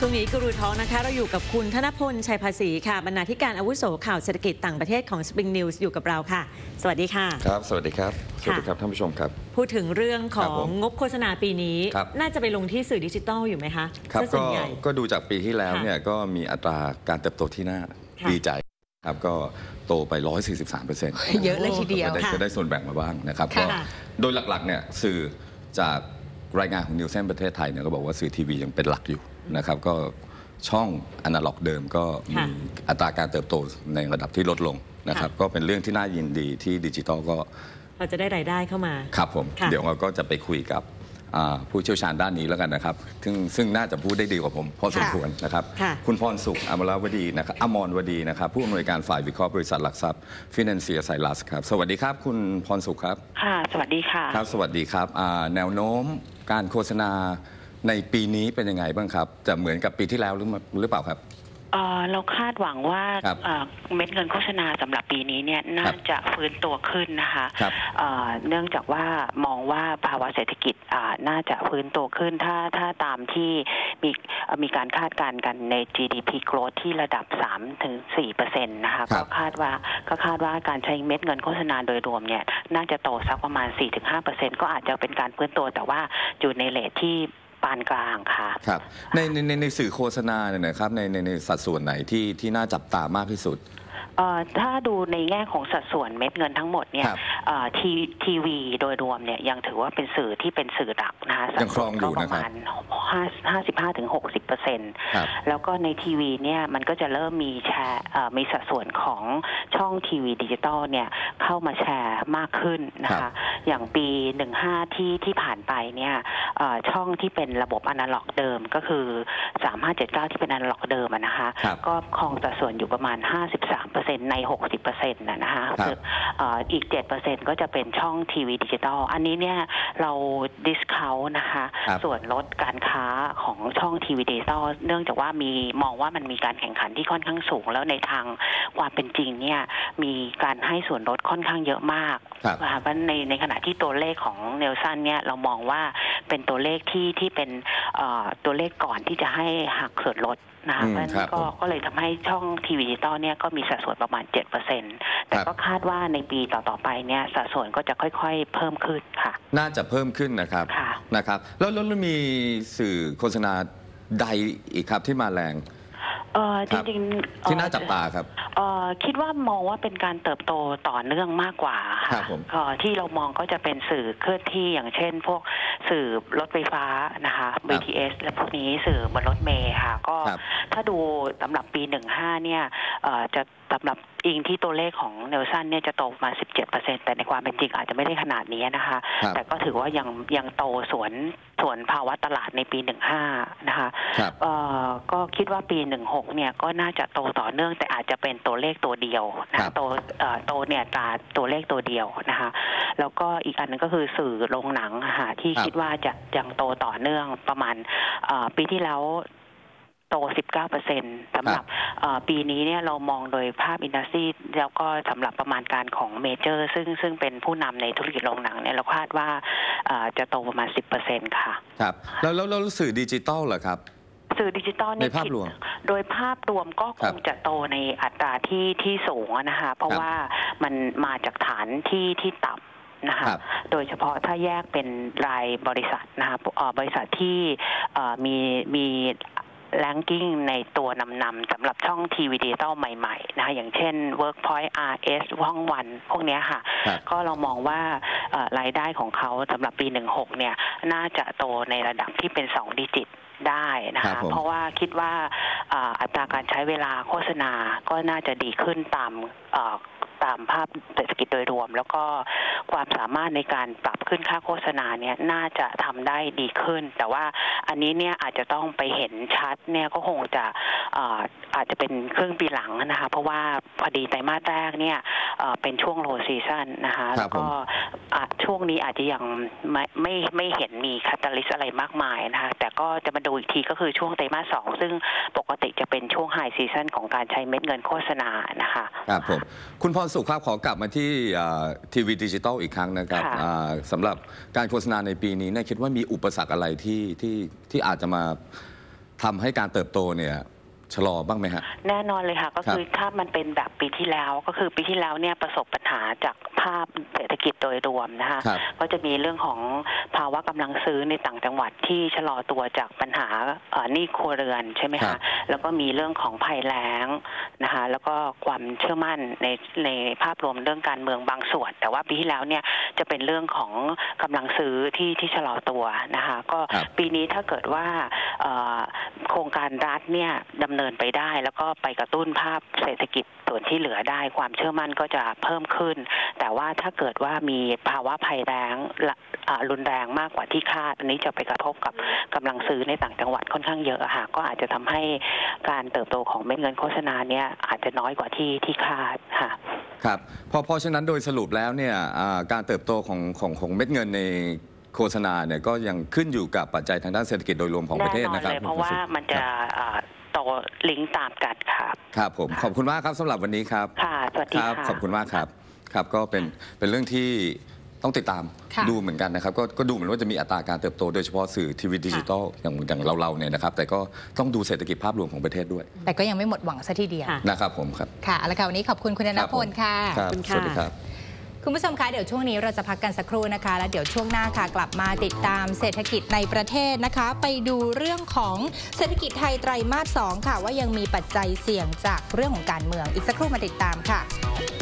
ช่วงนี้กูรูทอล์กนะคะเราอยู่กับคุณธนพลชัยภาษีค่ะบรรณาธิการอาวุโสข่าวเศรษฐกิจต่างประเทศของ Spring News อยู่กับเราค่ะสวัสดีค่ะครับสวัสดีครับสวัสดีครับท่านผู้ชมครับพูดถึงเรื่องของงบโฆษณาปีนี้น่าจะไปลงที่สื่อดิจิทัลอยู่ไหมคะครับก็ดูจากปีที่แล้วเนี่ยก็มีอัตราการเติบโตที่น่าดีใจครับก็โตไป 143% เยอะเลยทีเดียวก็ได้ส่วนแบ่งมาบ้างนะครับก็โดยหลักๆเนี่ยสื่อจากรายงานของนิวเซนประเทศไทยเนี่ยก็บอกว่าสื่อทีวียังเป็นหลักอยู่นะครับก็ช่องอนาล็อกเดิมก็มีอัตราการเติบโตในระดับที่ลดลงนะครับก็เป็นเรื่องที่น่ายินดีที่ดิจิทัลก็เราจะได้รายได้เข้ามาครับผมเดี๋ยวเราก็จะไปคุยกับผู้เชี่ยวชาญด้านนี้แล้วกันนะครับซึ่งน่าจะพูดได้ดีกว่าผมพอสมควรนะครับคุณพรสุขอมรวดีนะครับอมรวดีนะครับผู้อำนวยการฝ่ายวิเคราะห์บริษัทหลักทรัพย์ฟินแลนเซียไซรัสครับสวัสดีครับคุณพรสุขครับค่ะสวัสดีค่ะครับสวัสดีครับแนวโน้มการโฆษณาในปีนี้เป็นยังไงบ้างครับจะเหมือนกับปีที่แล้วหรือเปล่าครับเราคาดหวังว่าเม็ดเงินโฆษณาสำหรับปีนี้เนี่ยน่าจะฟื้นตัวขึ้นนะคะเนื่องจากว่ามองว่าภาวะเศรษฐกิจน่าจะฟื้นตัวขึ้นถ้าตามที่มีการคาดการณ์กันใน GDP growth ที่ระดับ 3-4% นะคะก็คาดว่าการใช้เม็ดเงินโฆษณาโดยรวมเนี่ยน่าจะโตสักประมาณ 4-5% ก็อาจจะเป็นการฟื้นตัวแต่ว่าอยู่ในเรทที่ปานกลางค่ะครับในสื่อโฆษณาเนี่ยนะครับในสัดส่วนไหนที่น่าจับตามากที่สุดถ้าดูในแง่ของสัดส่วนเม็ดเงินทั้งหมดเนี่ยทีวีโดยรวมเนี่ยยังถือว่าเป็นสื่อที่เป็นสื่อหลักนะคะยังครองอยู่นะครับประมาณ 55-60% แล้วก็ในทีวีเนี่ยมันก็จะเริ่มมีสัดส่วนของช่องทีวีดิจิตอลเนี่ยเข้ามาแชร์มากขึ้นนะคะอย่างปี15ที่ผ่านไปเนี่ยช่องที่เป็นระบบอนาล็อกเดิมก็คือ3579ที่เป็นอนาล็อกเดิมนะคะก็ครองสัดส่วนอยู่ประมาณ 53%ใน 60% นะคะอีก 7% ก็จะเป็นช่องทีวีดิจิตอลอันนี้เนี่ยเราดิสเคาท์นะคะส่วนลดการค้าของช่องทีวีดิจิตอลเนื่องจากว่ามองว่ามันมีการแข่งขันที่ค่อนข้างสูงแล้วในทางความเป็นจริงเนี่ยมีการให้ส่วนลดค่อนข้างเยอะมากนะคะเพราะในขณะที่ตัวเลขของเนลสันเนี่ยเรามองว่าเป็นตัวเลขที่เป็นตัวเลขก่อนที่จะให้หักส่วนลดนะคะเพราะฉะนั้นก็เลยทำให้ช่องทีวีดิจิตอลเนี่ยก็มีสัดส่วนประมาณ 7% แต่ก็คาดว่าในปีต่อๆไปเนี่ยสัดส่วนก็จะค่อยๆเพิ่มขึ้นค่ะน่าจะเพิ่มขึ้นนะครับแล้วมีสื่อโฆษณาใดอีกครับที่มาแรงจริงๆที่น่าจับตาครับคิดว่ามองว่าเป็นการเติบโตต่อเนื่องมากกว่าค่ะที่เรามองก็จะเป็นสื่อเคลื่อนที่อย่างเช่นพวกสื่อรถไฟฟ้านะคะ BTS และพวกนี้สื่อบนรถเมล์ค่ะก็ถ้าดูสำหรับปี15เนี่ยจะสำหรับอิงที่ตัวเลขของเนลสันเนี่ยจะโตมา 17% แต่ในความเป็นจริงอาจจะไม่ได้ขนาดนี้นะคะแต่ก็ถือว่ายังโตสวนภาวะตลาดในปี15นะคะก็คิดว่าปี16เนี่ยก็น่าจะโตต่อเนื่องแต่อาจจะเป็นตัวเลขตัวเดียวนะโตเนี่ยตัวเลขตัวเดียวนะคะแล้วก็อีกอันนึงก็คือสื่อโรงหนังค่ะที่คิดว่าจะยังโตต่อเนื่องประมาณปีที่แล้วโต 19% สำหรับปีนี้เนี่ยเรามองโดยภาพอินดัสทรีแล้วก็สำหรับประมาณการของเมเจอร์ซึ่งเป็นผู้นำในธุรกิจโรงหนังเนี่ยเราคาดว่าจะโตประมาณ 10% ค่ะครับแล้วสื่อดิจิตอลเหรอครับสื่อดิจิตอลในภาพรวมโดยภาพรวมก็คงจะโตในอัตราที่สูงนะคะเพราะว่ามันมาจากฐานที่ต่ำนะคะโดยเฉพาะถ้าแยกเป็นรายบริษัทนะคะบริษัทที่มีแรงกิ้งในตัวนำสำหรับช่องทีวีดิจิตอลใหม่ๆนะคะอย่างเช่น Workpoint RS ห้องวันพวกนี้ค่ะก็เรามองว่ารายได้ของเขาสำหรับปี16เนี่ยน่าจะโตในระดับที่เป็น2 ดิจิตได้นะคะเพราะว่าคิดว่าอัตราการใช้เวลาโฆษณาก็น่าจะดีขึ้นตามภาพเศรษฐกิจโดยรวมแล้วก็ความสามารถในการปรับขึ้นค่าโฆษณาเนี่ยน่าจะทำได้ดีขึ้นแต่ว่าอันนี้เนี่ยอาจจะต้องไปเห็นชัดเนี่ยก็คงจะอาจจะเป็นครึ่งปีหลังนะคะเพราะว่าพอดีไตรมาสแรกเนี่ยเป็นช่วงโลซีซั่นนะคะแล้วก็ช่วงนี้อาจจะยังไม่เห็นมีคาตาลิสต์อะไรมากมายนะคะแต่ก็จะมาดูอีกทีก็คือช่วงไตรมาส2ซึ่งปกติจะเป็นช่วงไฮซีซั่นของการใช้เม็ดเงินโฆษณานะคะครับผมคุณพรสุขครับขอกลับมาที่ทีวีดิจิตอลอีกครั้งนะครับสำหรับการโฆษณาในปีนี้เนี่ยคิดว่ามีอุปสรรคอะไรที่อาจจะมาทำให้การเติบโตเนี่ยชะลอบ้างไหมฮะแน่นอนเลยค่ะก็คือถ้ามันเป็นแบบปีที่แล้วก็คือปีที่แล้วเนี่ยประสบปัญหาจากภาพเศรษฐกิจโดยรวมนะคะก็จะมีเรื่องของภาวะกำลังซื้อในต่างจังหวัดที่ชะลอตัวจากปัญหาหนี้ครัวเรือนใช่ไหมคะแล้วก็มีเรื่องของภัยแล้งนะคะแล้วก็ความเชื่อมั่นในภาพรวมเรื่องการเมืองบางส่วนแต่ว่าปีที่แล้วเนี่ยจะเป็นเรื่องของกำลังซื้อที่ชะลอตัวนะคะก็ปีนี้ถ้าเกิดว่าโครงการรัฐเนี่ยดำเนินไปได้แล้วก็ไปกระตุ้นภาพเศรษฐกิจส่วนที่เหลือได้ความเชื่อมั่นก็จะเพิ่มขึ้นแต่ว่าถ้าเกิดว่ามีภาวะภัยแล้งรุนแรงมากกว่าที่คาดอันนี้จะไปกระทบกับกำลังซื้อในต่างจังหวัดค่อนข้างเยอะค่ะก็อาจจะทำให้การเติบโตของเม็ดเงินโฆษณาเนี่ยอาจจะน้อยกว่าที่คาดค่ะครับเพราะฉะนั้นโดยสรุปแล้วเนี่ยการเติบโตของเม็ดเงินในโฆษณาเนี่ยก็ยังขึ้นอยู่กับปัจจัยทางด้านเศรษฐกิจโดยรวมของประเทศนะครับเพราะว่ามันจะโตลิงก์ตามกันครับครับผมขอบคุณมากครับสำหรับวันนี้ครับค่ะสวัสดีค่ะขอบคุณมากครับครับก็เป็นเรื่องที่ต้องติดตามดูเหมือนกันนะครับก็ดูเหมือนว่าจะมีอัตราการเติบโตโดยเฉพาะสื่อทีวีดิจิตอลอย่างเราเนี่ยนะครับแต่ก็ต้องดูเศรษฐกิจภาพรวมของประเทศด้วยแต่ก็ยังไม่หมดหวังซะทีเดียวนะครับผมครับค่ะแล้ววันนี้ขอบคุณคุณณพลค่ะสวัสดีครับคุณผู้ชมคะเดี๋ยวช่วงนี้เราจะพักกันสักครู่นะคะแล้วเดี๋ยวช่วงหน้าค่ะกลับมาติดตามเศรษฐกิจในประเทศนะคะไปดูเรื่องของเศรษฐกิจไทยไตรมาส 2ค่ะว่ายังมีปัจจัยเสี่ยงจากเรื่องของการเมืองอีกสักครู่มาติดตามค่ะ